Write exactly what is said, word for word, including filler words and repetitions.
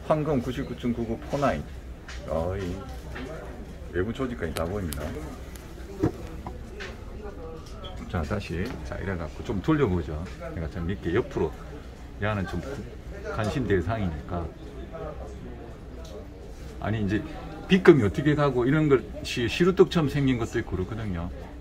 황금 구십구 점 구구 포나인. 어이 외부 조직까지 다 보입니다. 자 다시 자 이래갖고 좀 돌려보죠. 내가 좀 이렇게 옆으로 얘는 좀 관심 대상이니까. 아니 이제 빗금이 어떻게 가고 이런 것이 시루떡처럼 생긴 것도 있고 그렇거든요.